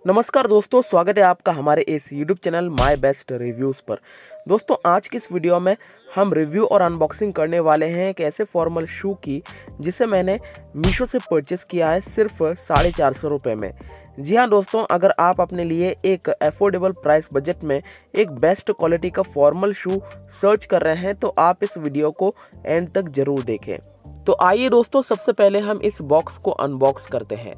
नमस्कार दोस्तों, स्वागत है आपका हमारे इस YouTube channel my best reviews पर। दोस्तों, आज की इस वीडियो में हम रिव्यू और अनबॉक्सिंग करने वाले हैं एक ऐसे फॉर्मल शू की जिसे मैंने मीशो से परचेस किया है सिर्फ 450 रुपये में। जी हाँ दोस्तों, अगर आप अपने लिए एक अफोर्डेबल प्राइस बजट में एक बेस्ट क्वालिटी का फॉर्मल शू सर्च कर रहे हैं तो आप इस वीडियो को एंड तक ज़रूर देखें। तो आइए दोस्तों, सबसे पहले हम इस बॉक्स को अनबॉक्स करते हैं।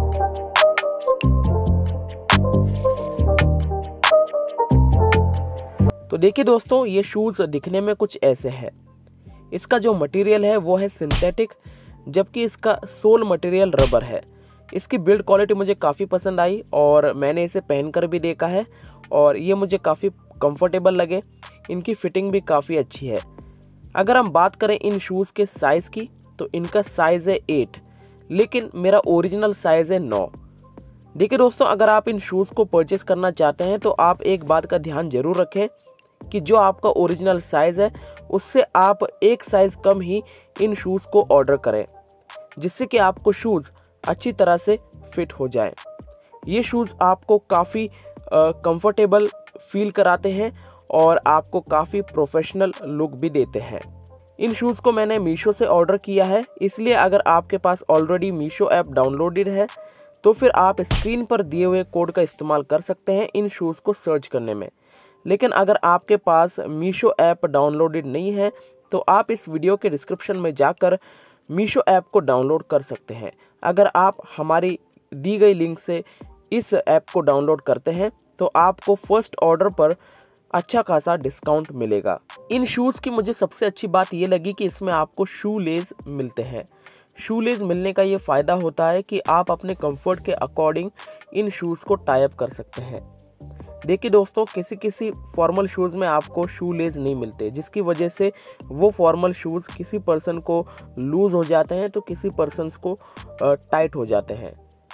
तो देखिए दोस्तों, ये शूज़ दिखने में कुछ ऐसे है। इसका जो मटेरियल है वो है सिंथेटिक, जबकि इसका सोल मटेरियल रबर है। इसकी बिल्ड क्वालिटी मुझे काफ़ी पसंद आई और मैंने इसे पहनकर भी देखा है और ये मुझे काफ़ी कंफर्टेबल लगे। इनकी फिटिंग भी काफ़ी अच्छी है। अगर हम बात करें इन शूज़ के साइज़ की तो इनका साइज़ है 8, लेकिन मेरा ओरिजिनल साइज़ है 9। देखिए दोस्तों, अगर आप इन शूज़ को परचेस करना चाहते हैं तो आप एक बात का ध्यान जरूर रखें कि जो आपका ओरिजिनल साइज़ है उससे आप एक साइज़ कम ही इन शूज़ को ऑर्डर करें, जिससे कि आपको शूज़ अच्छी तरह से फिट हो जाए। ये शूज़ आपको काफ़ी कंफर्टेबल फील कराते हैं और आपको काफ़ी प्रोफेशनल लुक भी देते हैं। इन शूज़ को मैंने मीशो से ऑर्डर किया है, इसलिए अगर आपके पास ऑलरेडी मीशो ऐप डाउनलोडेड है तो फिर आप स्क्रीन पर दिए हुए कोड का इस्तेमाल कर सकते हैं इन शूज़ को सर्च करने में। लेकिन अगर आपके पास मीशो ऐप डाउनलोडेड नहीं है तो आप इस वीडियो के डिस्क्रिप्शन में जाकर मीशो ऐप को डाउनलोड कर सकते हैं। अगर आप हमारी दी गई लिंक से इस ऐप को डाउनलोड करते हैं तो आपको फर्स्ट ऑर्डर पर अच्छा खासा डिस्काउंट मिलेगा। इन शूज़ की मुझे सबसे अच्छी बात ये लगी कि इसमें आपको शू लेस मिलते हैं। शू लेस मिलने का ये फ़ायदा होता है कि आप अपने कंफर्ट के अकॉर्डिंग इन शूज़ को टाई अप कर सकते हैं। देखिए दोस्तों, किसी किसी फॉर्मल शूज़ में आपको शू लेस नहीं मिलते, जिसकी वजह से वो फॉर्मल शूज़ किसी पर्सन को लूज़ हो जाते हैं तो किसी पर्सन्स को टाइट हो जाते हैं।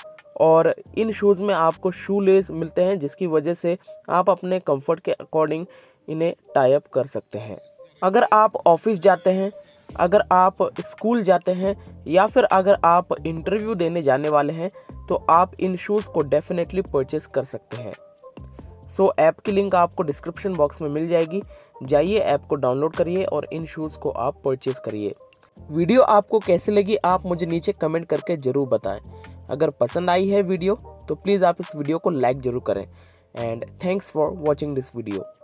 और इन शूज़ में आपको शू लेस मिलते हैं, जिसकी वजह से आप अपने कंफर्ट के अकॉर्डिंग इन्हें टाई अप कर सकते हैं। अगर आप ऑफिस जाते हैं, अगर आप स्कूल जाते हैं या फिर अगर आप इंटरव्यू देने जाने वाले हैं तो आप इन शूज़ को डेफिनेटली परचेस कर सकते हैं। ऐप की लिंक आपको डिस्क्रिप्शन बॉक्स में मिल जाएगी। जाइए, ऐप को डाउनलोड करिए और इन शूज़ को आप परचेस करिए। वीडियो आपको कैसे लगी आप मुझे नीचे कमेंट करके ज़रूर बताएं। अगर पसंद आई है वीडियो तो प्लीज़ आप इस वीडियो को लाइक ज़रूर करें। And thanks for watching this video.